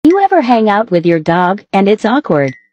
You ever hang out with your dog and it's awkward?